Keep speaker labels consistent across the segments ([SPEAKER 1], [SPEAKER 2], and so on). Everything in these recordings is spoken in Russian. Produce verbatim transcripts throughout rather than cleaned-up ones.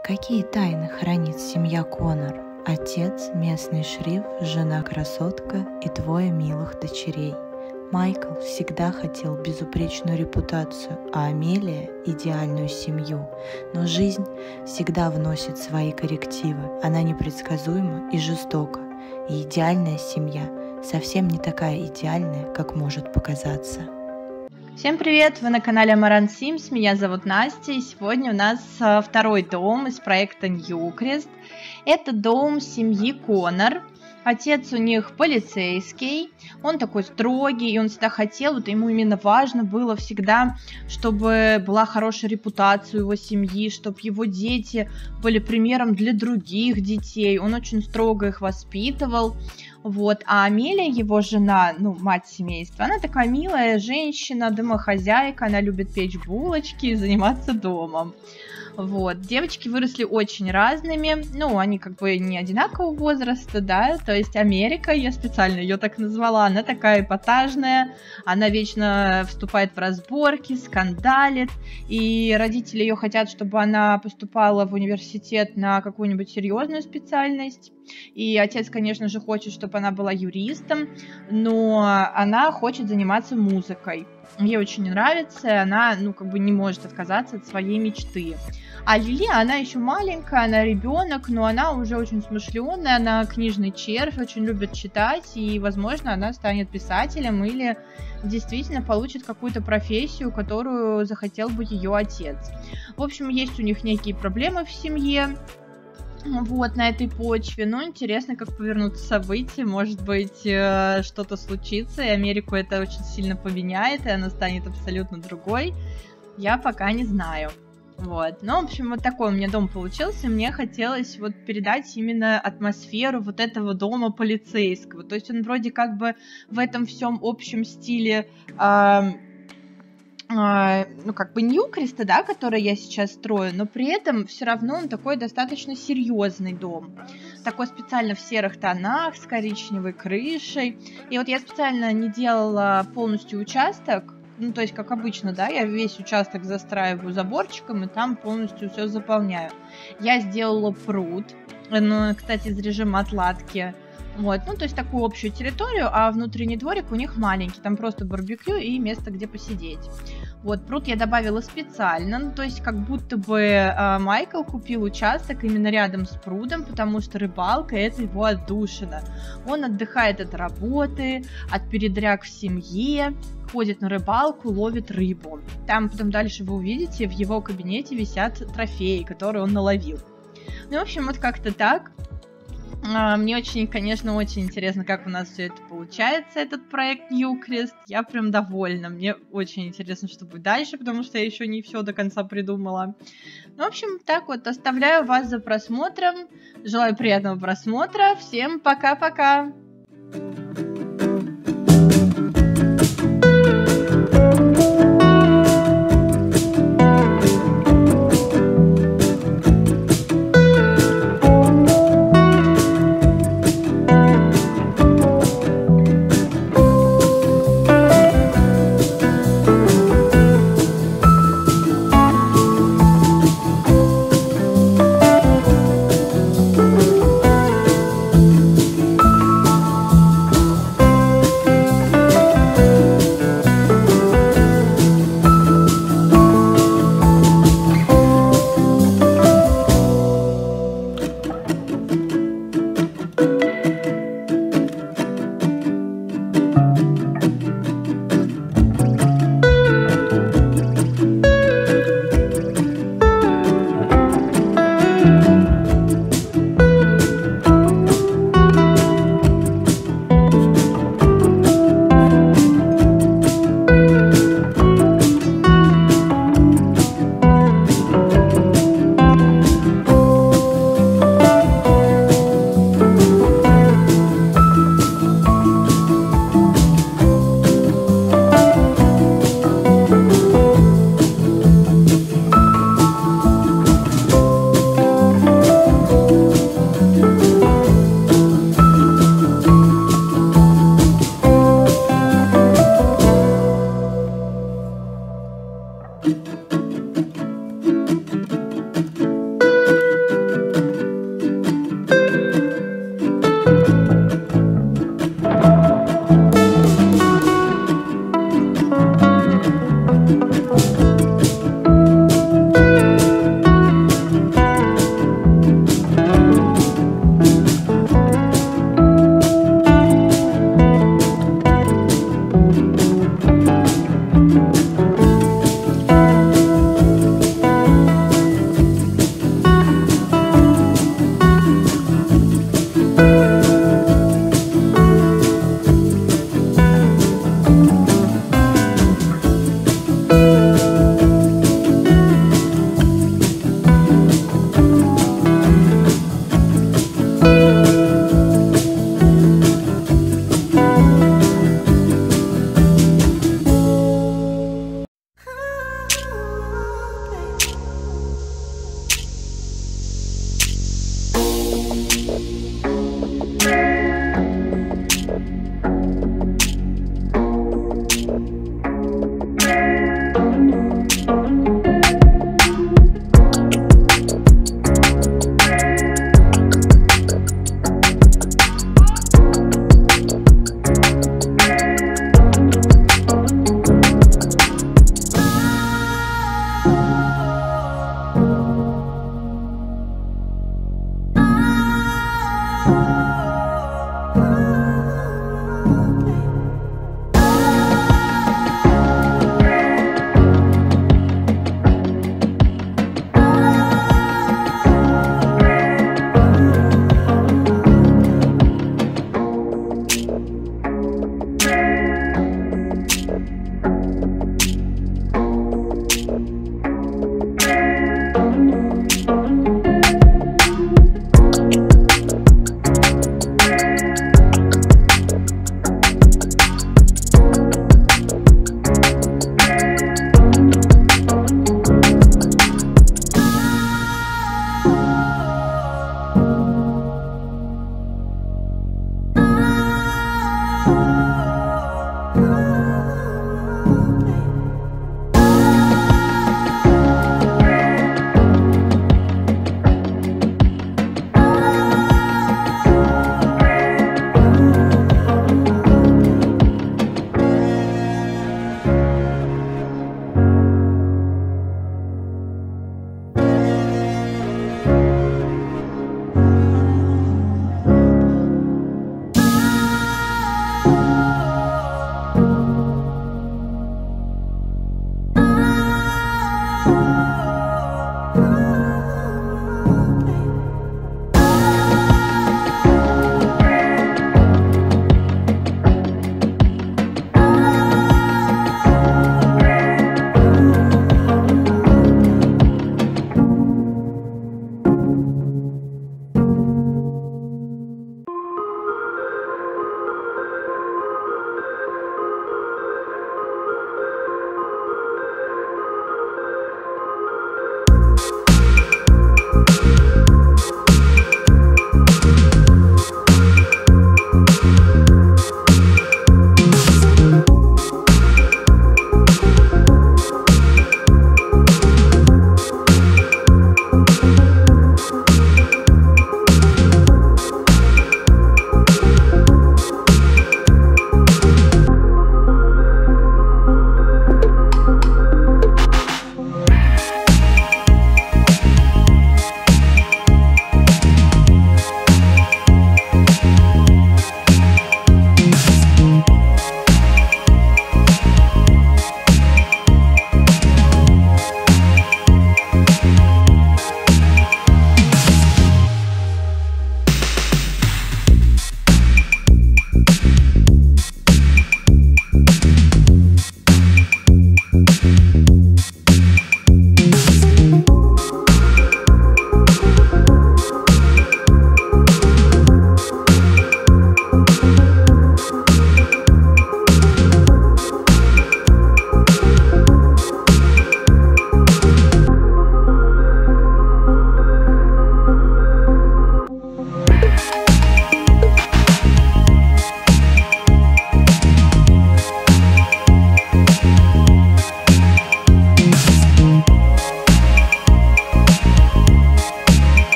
[SPEAKER 1] Какие тайны хранит семья Коннор? Отец, местный шериф, жена красотка и двое милых дочерей. Майкл всегда хотел безупречную репутацию, а Амелия – идеальную семью. Но жизнь всегда вносит свои коррективы. Она непредсказуема и жестока. И идеальная семья совсем не такая идеальная, как может показаться.
[SPEAKER 2] Всем привет! Вы на канале AmaranthSims, меня зовут Настя, и сегодня у нас второй дом из проекта Ньюкрест. Это дом семьи Коннор. Отец у них полицейский, он такой строгий, и он всегда хотел, вот ему именно важно было всегда, чтобы была хорошая репутация у его семьи, чтобы его дети были примером для других детей, он очень строго их воспитывал. Вот. А Амелия, его жена, ну, мать семейства, она такая милая женщина, домохозяйка, она любит печь булочки и заниматься домом. Вот. Девочки выросли очень разными, ну, они как бы не одинакового возраста, да, то есть Америка, я специально ее так назвала, она такая эпатажная, она вечно вступает в разборки, скандалит, и родители ее хотят, чтобы она поступала в университет на какую-нибудь серьезную специальность, и отец, конечно же, хочет, чтобы она была юристом, но она хочет заниматься музыкой. Ей очень нравится, и она, ну, как бы не может отказаться от своей мечты. А Лили, она еще маленькая, она ребенок, но она уже очень смышленая, она книжный червь, очень любит читать, и, возможно, она станет писателем или действительно получит какую-то профессию, которую захотел бы ее отец. В общем, есть у них некие проблемы в семье. Вот, на этой почве, ну, интересно, как повернутся события, может быть, э, что-то случится, и Америку это очень сильно поменяет, и она станет абсолютно другой, я пока не знаю, вот, ну, в общем, вот такой у меня дом получился, мне хотелось вот передать именно атмосферу вот этого дома полицейского, то есть он вроде как бы в этом всем общем стиле, э, ну, как бы Ньюкреста, да, который я сейчас строю, но при этом все равно он такой достаточно серьезный дом. Такой специально в серых тонах, с коричневой крышей. И вот я специально не делала полностью участок, ну, то есть, как обычно, да, я весь участок застраиваю заборчиком и там полностью все заполняю. Я сделала пруд, ну, кстати, из режима отладки. Вот, ну, то есть такую общую территорию, а внутренний дворик у них маленький, там просто барбекю и место, где посидеть. Вот, пруд я добавила специально, ну, то есть как будто бы э, Майкл купил участок именно рядом с прудом, потому что рыбалка — это его отдушина. Он отдыхает от работы, от передряг в семье, ходит на рыбалку, ловит рыбу. Там потом дальше вы увидите, в его кабинете висят трофеи, которые он наловил. Ну, в общем, вот как-то так. Мне очень, конечно, очень интересно, как у нас все это получается, этот проект Ньюкрест. Я прям довольна. Мне очень интересно, что будет дальше, потому что я еще не все до конца придумала. Ну, в общем, так вот, оставляю вас за просмотром. Желаю приятного просмотра. Всем пока-пока!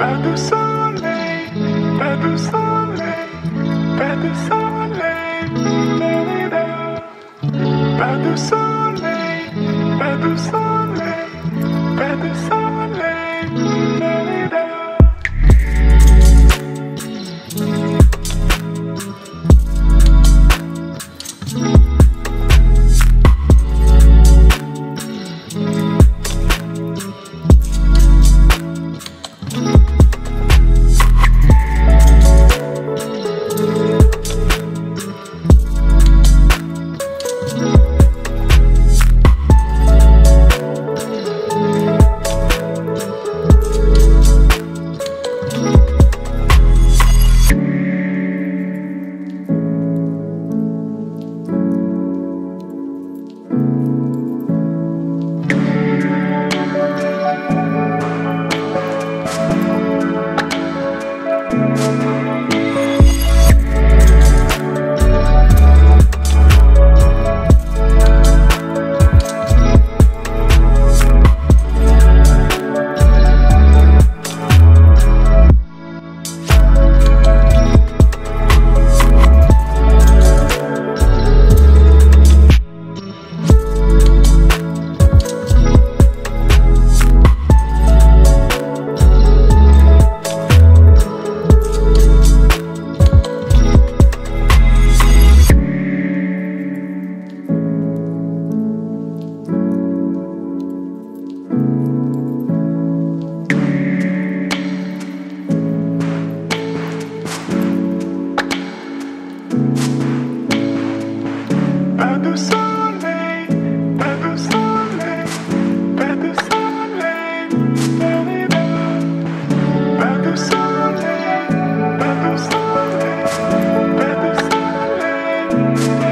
[SPEAKER 3] pas de soleil, pas de soleil, pas de soleil, pas de soleil, pas de soleil, pas de soleil, pas de soleil.